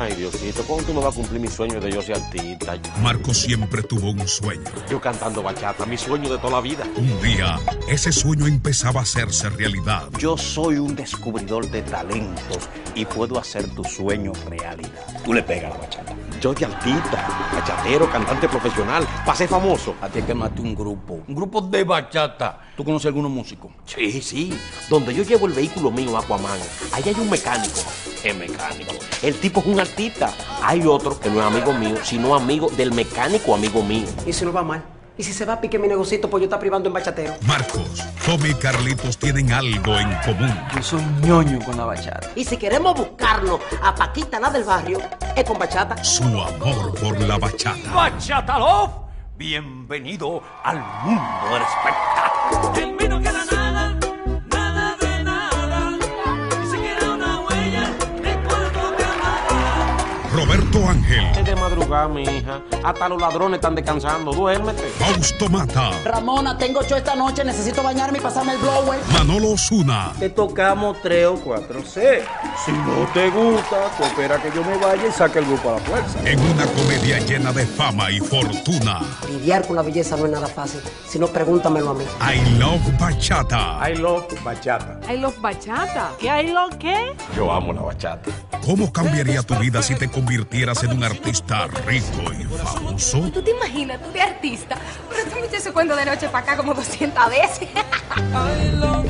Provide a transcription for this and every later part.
Ay, Diosito, ¿cuándo tú me vas a cumplir mi sueño de yo ser artista? Marco siempre tuvo un sueño. Yo cantando bachata, mi sueño de toda la vida. Un día, ese sueño empezaba a hacerse realidad. Yo soy un descubridor de talentos y puedo hacer tu sueño realidad. Tú le pegas a la bachata. Yo de artista, bachatero, cantante profesional, para ser famoso. A ti hay que matar un grupo de bachata. ¿Tú conoces algunos músicos? Sí, sí. Donde yo llevo el vehículo mío, Aquaman, ahí hay un mecánico. ¿Qué mecánico? El tipo es un artista. Hay otro que no es amigo mío, sino amigo del mecánico amigo mío. ¿Y si no va mal? ¿Y si se va a pique mi negocito pues yo está privando en bachatero? Marcos, Tommy y Carlitos tienen algo en común. Yo soy ñoño con la bachata. Y si queremos buscarlo a Paquita, la del barrio, es con bachata. Su amor por la bachata. ¡Bachata Love! Bienvenido al mundo del espectáculo. En mí no queda nada, nada de nada, ni siquiera una huella de cuando te amaba. Roberto Ángel. Es de madrugada, mi hija. Hasta los ladrones están descansando. Duérmete. Fausto Mata. Ramona, tengo yo esta noche, necesito bañarme y pasarme el blower. Manolo Osuna. Te tocamos 3 o 4 C. Si no te gusta, tú espera que yo me vaya y saque el grupo a la fuerza. En una comedia llena de fama y fortuna. Lidiar con la belleza no es nada fácil. Si no, pregúntamelo a mí. I Love Bachata. I love bachata. I love bachata. ¿Qué I love qué? Yo amo la bachata. ¿Cómo cambiaría tu vida si te convirtieras en un artista rico y famoso? ¿Tú te imaginas, tú de artista? Pero tú me echaste ese cuento de noche para acá como 200 veces. I love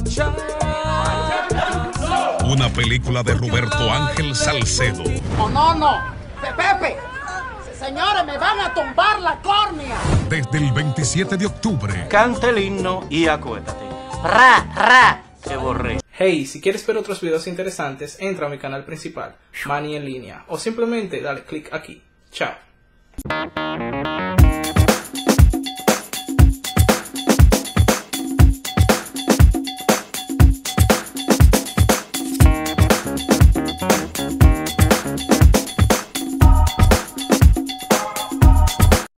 bachata. Una película de Roberto Ángel Salcedo. No. Pepe. Señores, me van a tumbar la córnea. Desde el 27 de octubre. Canta el himno y acuéstate. Ra. Te borré. Hey, si quieres ver otros videos interesantes, entra a mi canal principal, Manny en línea, o simplemente dale click aquí. Chao.